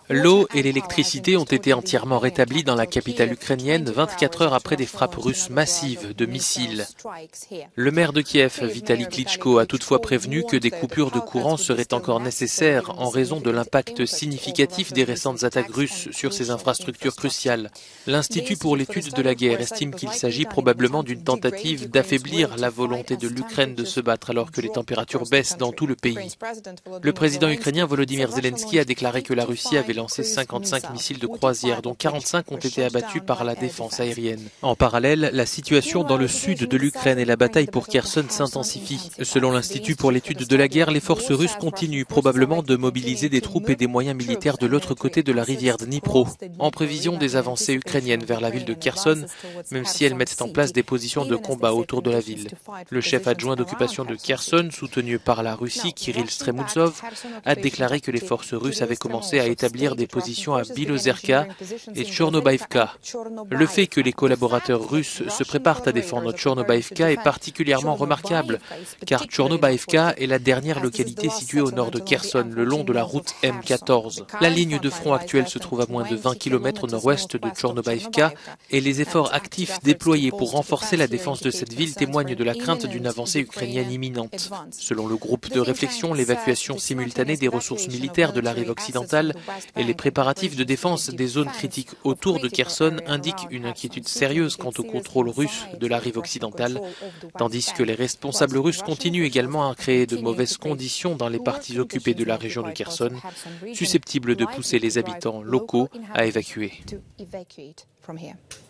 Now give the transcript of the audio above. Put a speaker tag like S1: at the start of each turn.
S1: L'eau et l'électricité ont été entièrement rétablies dans la capitale ukrainienne 24 heures après des frappes russes massives de missiles. Le maire de Kiev, Vitali Klitschko, a toutefois prévenu que des coupures de courant seraient encore nécessaires en raison de l'impact significatif des récentes attaques russes sur ces infrastructures cruciales. L'Institut pour l'étude de la guerre estime qu'il s'agit probablement d'une tentative d'affaiblir la volonté de l'Ukraine de se battre alors que les températures baissent dans tout le pays. Le président ukrainien Volodymyr Zelensky a déclaré que la Russie avait lancé 55 missiles de croisière, dont 45 ont été abattus par la défense aérienne. En parallèle, la situation dans le sud de l'Ukraine et la bataille pour Kherson s'intensifient. Selon l'Institut pour l'étude de la guerre, les forces russes continuent probablement de mobiliser des troupes et des moyens militaires de l'autre côté de la rivière Dnipro, en prévision des avancées ukrainiennes vers la ville de Kherson, même si elles mettent en place des positions de combat autour de la ville. Le chef adjoint d'occupation de Kherson, soutenu par la Russie, Kirill Stremouzov, a déclaré que les forces russes avaient commencé à établir des positions à Bilozerka et Tchornobaïvka. Le fait que les collaborateurs russes se préparent à défendre Tchornobaïvka est particulièrement remarquable, car Tchornobaïvka est la dernière localité située au nord de Kherson, le long de la route M14. La ligne de front actuelle se trouve à moins de 20 km au nord-ouest de Tchornobaïvka, et les efforts actifs déployés pour renforcer la défense de cette ville témoignent de la crainte d'une avancée ukrainienne imminente. Selon le groupe de réflexion, l'évacuation simultanée des ressources militaires de la rive occidentale et les préparatifs de défense des zones critiques autour de Kherson indiquent une inquiétude sérieuse quant au contrôle russe de la rive occidentale, tandis que les responsables russes continuent également à créer de mauvaises conditions dans les parties occupées de la région de Kherson, susceptibles de pousser les habitants locaux à évacuer.